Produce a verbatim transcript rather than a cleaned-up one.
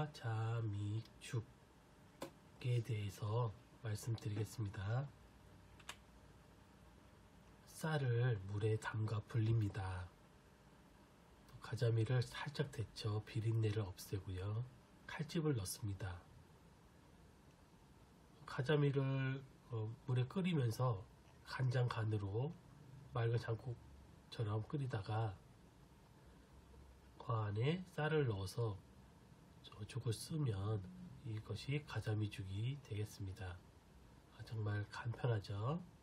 가자미죽에 대해서 말씀드리겠습니다. 쌀을 물에 담가 불립니다. 가자미를 살짝 데쳐 비린내를 없애고요. 칼집을 넣습니다. 가자미를 어, 물에 끓이면서 간장 간으로 맑은 장국처럼 끓이다가 그 안에 쌀을 넣어서 죽을 쓰면 이것이 가자미죽이 되겠습니다. 정말 간편하죠.